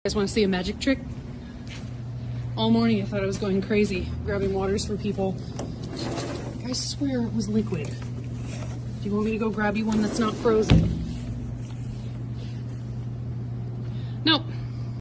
Guys want to see a magic trick? All morning I thought I was going crazy, grabbing waters for people. I swear it was liquid. Do you want me to go grab you one that's not frozen? Nope.